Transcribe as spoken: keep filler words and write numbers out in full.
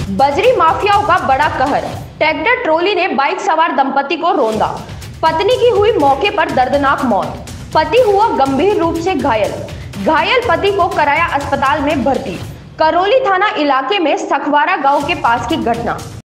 बजरी माफियाओं का बड़ा कहर। ट्रैक्टर ट्रॉली ने बाइक सवार दंपति को रौंदा। पत्नी की हुई मौके पर दर्दनाक मौत। पति हुआ गंभीर रूप से घायल। घायल पति को कराया अस्पताल में भर्ती। करौली थाना इलाके में सखवारा गांव के पास की घटना।